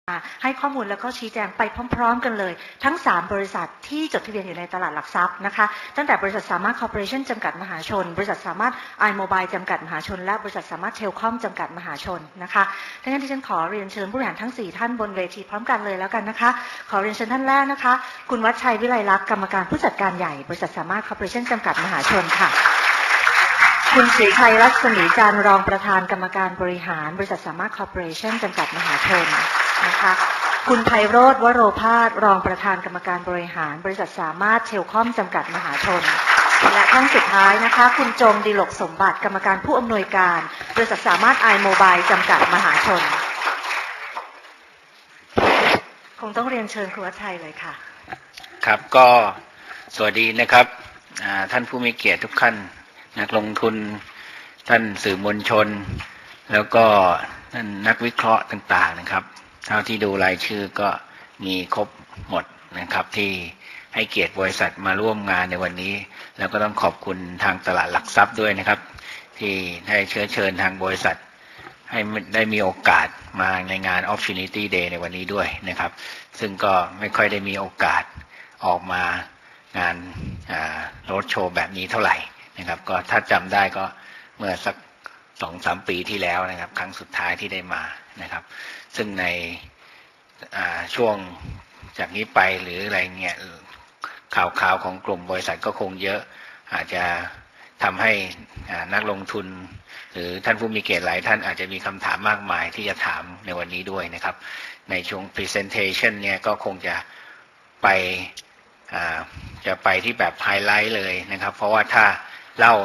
ให้ข้อมูลแล้วก็ชี้แจงไปพร้อมๆกันเลยทั้ง3บริษัทที่จดทะเบียนอยู่ในตลาดหลักทรัพย์นะคะตั้งแต่บริษัทสามารถคอร์ปอเรชั่นจำกัดมหาชนบริษัทสามารถ iMobile จำกัดมหาชนและบริษัทสามารถเทลคอมจำกัดมหาชนนะคะดังนั้นที่ฉันขอเรียนเชิญผู้บริหารทั้ง4ท่านบนเวทีพร้อมกันเลยแล้วกันนะคะขอเรียนเชิญท่านแรกนะคะคุณวัชชัยวิไลลักษณ์กรรมการผู้จัดการใหญ่บริษัทสามารถคอร์ปอเรชั่นจำกัดมหาชนค่ะคุณศรีชัยรัศมีจันทร์รองประธานกรรมการบริหารบริษัทสามารถคอร์ปอเรชั่นจำกัดมหาชนนะคะคุณไพโรจน์วโรภาสรองประธานกรรมการบริหารบริษัทสามารถเทลคอมจำกัดมหาชนและท่านสุดท้ายนะคะคุณจงดิลกสมบัติกรรมการผู้อำนวยการบริษัทสามารถ iMobile จำกัดมหาชนคงต้องเรียนเชิญคุณวัชชัยเลยค่ะครับก็สวัสดีนะครับท่านผู้มีเกียรติทุกท่านนักลงทุนท่านสื่อมวลชนแล้วก็ท่านนักวิเคราะห์ต่างๆนะครับเท่าที่ดูรายชื่อก็มีครบหมดนะครับที่ให้เกียรติบริษัทมาร่วมงานในวันนี้แล้วก็ต้องขอบคุณทางตลาดหลักทรัพย์ด้วยนะครับที่ได้เชิญทางบริษัทให้ได้มีโอกาสมาในงาน Opportunity Day ในวันนี้ด้วยนะครับซึ่งก็ไม่ค่อยได้มีโอกาสออกมางานโรดโชว์แบบนี้เท่าไหร่นะครับก็ถ้าจำได้ก็เมื่อสัก 2-3 ปีที่แล้วนะครับครั้งสุดท้ายที่ได้มานะครับซึ่งในช่วงจากนี้ไปหรืออะไรเงี้ยข่าวของกลุ่มบริษัทก็คงเยอะอาจจะทำให้นักลงทุนหรือท่านผู้มีเกียรติหลายท่านอาจจะมีคำถามมากมายที่จะถามในวันนี้ด้วยนะครับในช่วง presentation เนี่ยก็คงจะไปที่แบบไฮไลท์เลยนะครับเพราะว่าถ้าเล่า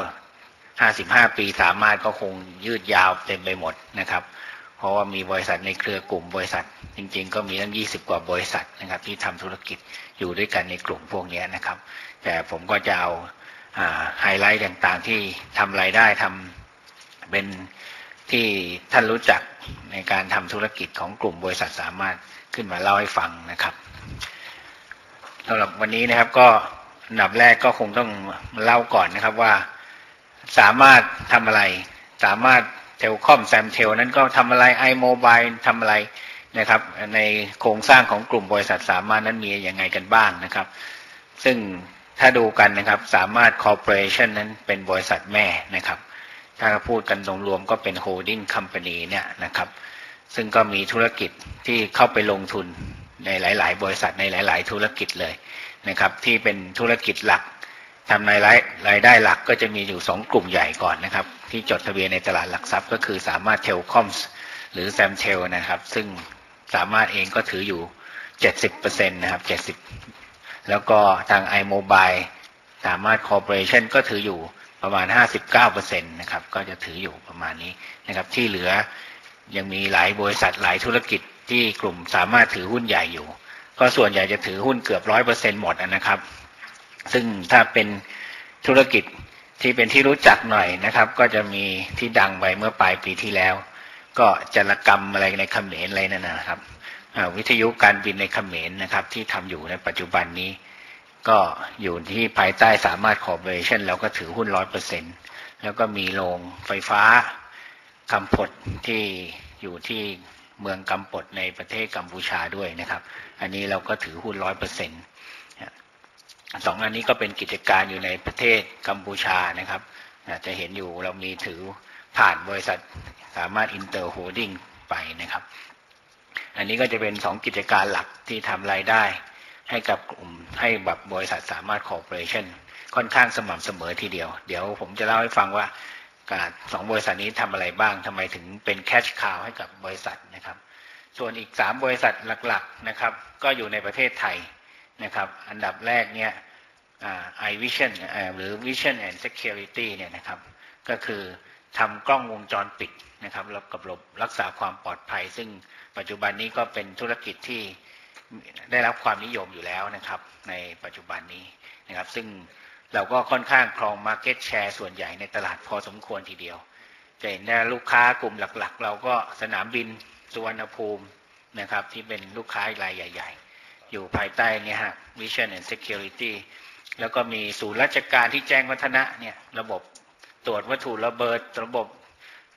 55 ปีสามารถก็คงยืดยาวเต็มไปหมดนะครับเพราะว่ามีบริษัทในเครือกลุ่มบริษัทจริงๆก็มีตั้ง20 กว่าบริษัทนะครับที่ทำธุรกิจอยู่ด้วยกันในกลุ่มพวกนี้นะครับแต่ผมก็จะเอาไฮไลท์ต่างๆที่ทำรายได้ทำเป็นที่ท่านรู้จักในการทำธุรกิจของกลุ่มบริษัทสามารถขึ้นมาเล่าให้ฟังนะครับสำหรับวันนี้นะครับก็อันดับแรกก็คงต้องเล่าก่อนนะครับว่าสามารถทำอะไรสามารถเทลคอมแซมเทลนั้นก็ทำอะไร iMobile ทำอะไรนะครับในโครงสร้างของกลุ่มบริษัทสามารถนั้นมีอย่างไงกันบ้างนะครับซึ่งถ้าดูกันนะครับสามารถคอร์ปอเรชั่นนั้นเป็นบริษัทแม่นะครับถ้าพูดกันรวมๆก็เป็นโฮลดิ้งคัมพานีเนี่ยนะครับซึ่งก็มีธุรกิจที่เข้าไปลงทุนในหลายๆบริษัทในหลายๆธุรกิจเลยนะครับที่เป็นธุรกิจหลักทำรายได้หลักก็จะมีอยู่2กลุ่มใหญ่ก่อนนะครับที่จดทะเบียนในตลาดหลักทรัพย์ก็คือสามารถเทลคอมส์หรือแซมเทลนะครับซึ่งสามารถเองก็ถืออยู่ 70% นะครับ70แล้วก็ทาง iMobile สามารถคอร์ปอเรชั่นก็ถืออยู่ประมาณ 59% นะครับก็จะถืออยู่ประมาณนี้นะครับที่เหลือยังมีหลายบริษัทหลายธุรกิจที่กลุ่มสามารถถือหุ้นใหญ่อยู่ก็ส่วนใหญ่จะถือหุ้นเกือบ 100% หมดนะครับซึ่งถ้าเป็นธุรกิจที่เป็นที่รู้จักหน่อยนะครับก็จะมีที่ดังไปเมื่อปลายปีที่แล้วก็จารกรรมอะไรในเขมรอะไรนั่นนะครับวิทยุการบินในเขมรนะครับที่ทำอยู่ในปัจจุบันนี้ก็อยู่ที่ภายใต้สามารถคอร์ปอเรชั่นแล้วก็ถือหุ้น 100% แล้วก็มีโรงไฟฟ้ากัมพดที่อยู่ที่เมืองกัมพดในประเทศกัมพูชาด้วยนะครับอันนี้เราก็ถือหุ้น 100%2 อันนี้ก็เป็นกิจการอยู่ในประเทศกัมพูชานะครับจะเห็นอยู่เรามีถือผ่านบริษัทสามารถอินเตอร์โฮลดิ้งไปนะครับอันนี้ก็จะเป็น2กิจการหลักที่ทำรายได้ให้กับกลุ่มให้แบบบริษัทสามารถคอร์ปอเรชั่นค่อนข้างสม่ำเสมอทีเดียวเดี๋ยวผมจะเล่าให้ฟังว่า2 บริษัทนี้ทำอะไรบ้างทำไมถึงเป็นแคชคาวให้กับบริษัทนะครับส่วนอีก3 บริษัทหลักๆนะครับก็อยู่ในประเทศไทยนะครับอันดับแรกเนี่ยiVision หรือ Vision and Security เนี่ยนะครับก็คือทำกล้องวงจรปิดนะครับกับระบบรักษาความปลอดภัยซึ่งปัจจุบันนี้ก็เป็นธุรกิจที่ได้รับความนิยมอยู่แล้วนะครับในปัจจุบันนี้นะครับซึ่งเราก็ค่อนข้างครอง Market Share ส่วนใหญ่ในตลาดพอสมควรทีเดียวจะเห็นได้ลูกค้ากลุ่มหลักๆเราก็สนามบินสุวรรณภูมินะครับที่เป็นลูกค้ารายใหญ่ๆอยู่ภายใต้เนี่ยฮะ Vision and Security แล้วก็มีศูนย์ราชการที่แจ้งวัฒนะเนี่ยระบบตรวจวัตถุระเบิดระบบก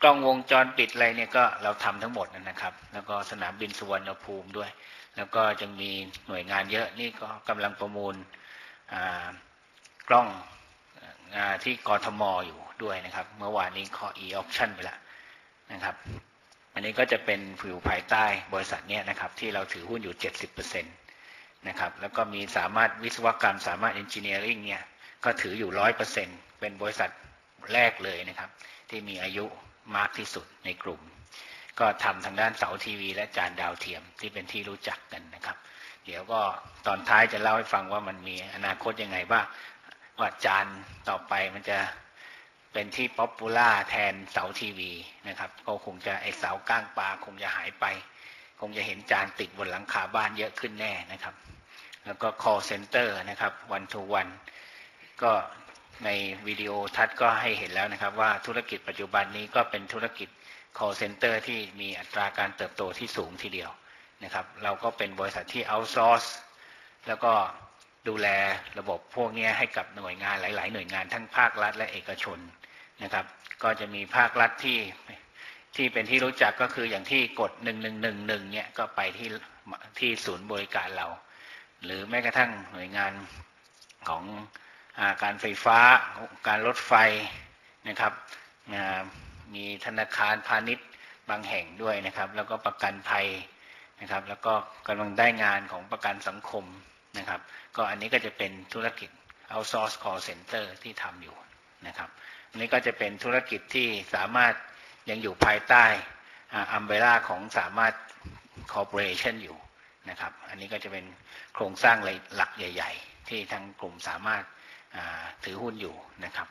กล้องวงจรปิดอะไรเนี่ยก็เราทำทั้งหมดนะครับแล้วก็สนามบินสุวรรณภูมิด้วยแล้วก็จะมีหน่วยงานเยอะนี่ก็กำลังประมูลกล้องที่กทมอยู่ด้วยนะครับเมื่อวานนี้ขอ e-auction ไปแล้วนะครับอันนี้ก็จะเป็นอยู่ภายใต้บริษัทนี้นะครับที่เราถือหุ้นอยู่ 70% นะครับแล้วก็มีสามารถวิศวกรรมสามารถ engineering เนี่ยก็ถืออยู่ 100% เป็นบริษัทแรกเลยนะครับที่มีอายุมากที่สุดในกลุ่มก็ทำทางด้านเสาทีวีและจานดาวเทียมที่เป็นที่รู้จักกันนะครับเดี๋ยวก็ตอนท้ายจะเล่าให้ฟังว่ามันมีอนาคตยังไงบ้างว่าจานต่อไปมันจะเป็นที่ป๊อปปูล่าแทนเสาทีวีนะครับก็คงจะไอเสาก้างปลาคงจะหายไปคงจะเห็นจานติดบนหลังคาบ้านเยอะขึ้นแน่นะครับแล้วก็ call center นะครับ one to one ก็ในวิดีโอทัศน์ก็ให้เห็นแล้วนะครับว่าธุรกิจปัจจุบันนี้ก็เป็นธุรกิจ call center ที่มีอัตราการเติบโตที่สูงทีเดียวนะครับเราก็เป็นบริษัทที่ outsource แล้วก็ดูแลระบบพวกนี้ให้กับหน่วยงานหลายๆหน่วยงานทั้งภาครัฐและเอกชนนะครับก็จะมีภาครัฐที่เป็นที่รู้จักก็คืออย่างที่กด1111เนี่ยก็ไปที่ศูนย์บริการเราหรือแม้กระทั่งหน่วยงานของการไฟฟ้าการรถไฟนะครับมีธนาคารพาณิชย์บางแห่งด้วยนะครับแล้วก็ประกันภัยนะครับแล้วก็กำลังได้งานของประกันสังคมนะครับก็อันนี้ก็จะเป็นธุรกิจ outsource call center ที่ทำอยู่นะครับอันนี้ก็จะเป็นธุรกิจที่สามารถยังอยู่ภายใต้อัมเบร่าของสามารถ corporation อยู่นะครับอันนี้ก็จะเป็นโครงสร้างหลักใหญ่ๆที่ทางกลุ่มสามารถถือหุ้นอยู่นะครับ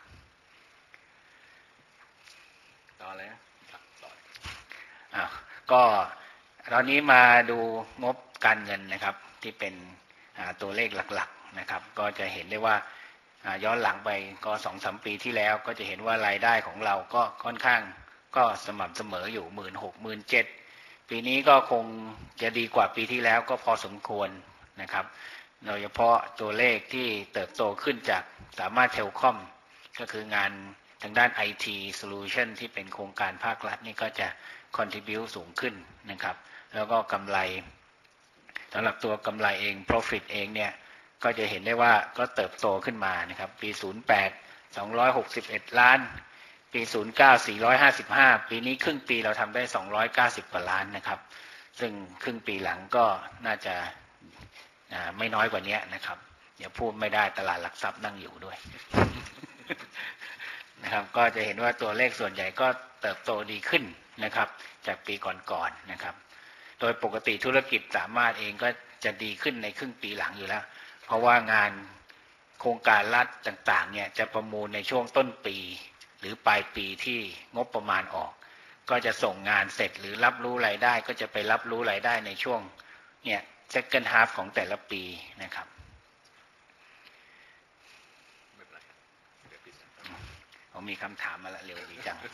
ต่อเลยก็ตอนนี้มาดูงบการเงินนะครับที่เป็นตัวเลขหลักๆนะครับก็จะเห็นได้ว่าย้อนหลังไปก็ 2-3 ปีที่แล้วก็จะเห็นว่ารายได้ของเราก็ค่อนข้างก็สม่ำเสมออยู่ 16,000-17,000 ปีนี้ก็คงจะดีกว่าปีที่แล้วก็พอสมควรนะครับโดยเฉพาะตัวเลขที่เติบโตขึ้นจากสามารถเทลคอมก็คืองานทางด้าน IT Solution ที่เป็นโครงการภาครัฐนี่ก็จะ contribute สูงขึ้นนะครับแล้วก็กำไรสำหรับตัวกำไรเอง profit เองเนี่ยก็จะเห็นได้ว่าก็เติบโตขึ้นมานะครับปี08 261 ล้านปี09 455ปีนี้ครึ่งปีเราทำได้290 กว่าล้านนะครับซึ่งครึ่งปีหลังก็น่าจะไม่น้อยกว่านี้นะครับเดี๋ยวพูดไม่ได้ตลาดหลักทรัพย์นั่งอยู่ด้วย นะครับก็จะเห็นว่าตัวเลขส่วนใหญ่ก็เติบโตดีขึ้นนะครับจากปีก่อนๆนะครับโดยปกติธุรกิจสามารถเองก็จะดีขึ้นในครึ่งปีหลังอยู่แล้วเพราะว่างานโครงการรัฐต่างๆเนี่ยจะประมูลในช่วงต้นปีหรือปลายปีที่งบประมาณออกก็จะส่งงานเสร็จหรือรับรู้รายได้ก็จะไปรับรู้รายได้ในช่วงเนี่ย second half ของแต่ละปีนะครับผมมีคำถามมาละเร็วดีจัง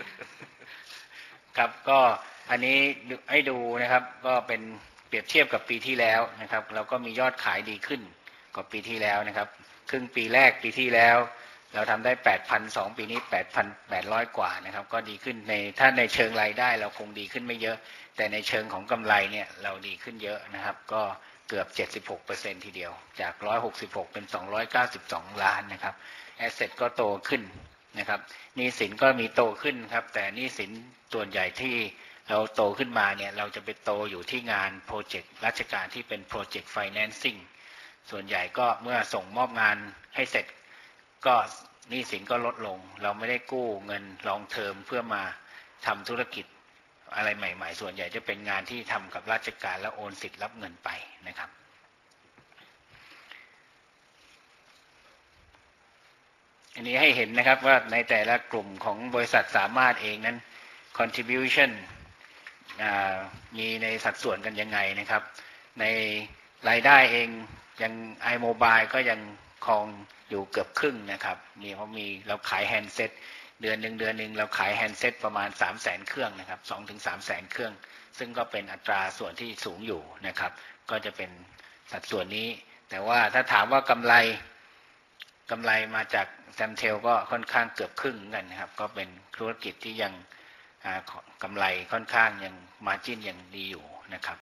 ครับก็อันนี้ให้ดูนะครับก็เป็นเปรียบเทียบกับปีที่แล้วนะครับเราก็มียอดขายดีขึ้นกว่าปีที่แล้วนะครับครึ่งปีแรกปีที่แล้วเราทำได้ 8,200 ปีนี้ 8,800 กว่านะครับก็ดีขึ้นถ้าในเชิงรายได้เราคงดีขึ้นไม่เยอะแต่ในเชิงของกำไรเนี่ยเราดีขึ้นเยอะนะครับก็เกือบ 76% ทีเดียวจาก166เป็น292ล้านนะครับแอสเซทก็โตขึ้นนะครับหนี้สินก็มีโตขึ้นครับแต่หนี้สินส่วนใหญ่ที่เราโตขึ้นมาเนี่ยเราจะไปโตอยู่ที่งานโปรเจกต์ราชการที่เป็นโปรเจกต์ไฟแนนซิ่งส่วนใหญ่ก็เมื่อส่งมอบงานให้เสร็จก็หนี้สินก็ลดลงเราไม่ได้กู้เงินลองเทอมเพื่อมาทำธุรกิจอะไรใหม่ๆส่วนใหญ่จะเป็นงานที่ทำกับราชการแล้วโอนสิทธิ์รับเงินไปนะครับอันนี้ให้เห็นนะครับว่าในแต่ละกลุ่มของบริษัทสามารถเองนั้น contribution มีในสัดส่วนกันยังไงนะครับในรายได้เองยัง iMobile ก็ยังครองอยู่เกือบครึ่งนะครับเพราะมีเราขายแฮนด์เซ็ตเดือนหนึ่งเราขายแฮนด์เซ็ตประมาณ 300,000 เครื่องนะครับ 2-300,000 เครื่องซึ่งก็เป็นอัตราส่วนที่สูงอยู่นะครับก็จะเป็นสัดส่วนนี้แต่ว่าถ้าถามว่ากำไรมาจากแซมเทลก็ค่อนข้างเกือบครึ่งกันนะครับก็เป็นธุรกิจที่ยังกำไรค่อนข้างยังมาร์จิ้นยังดีอยู่นะครับ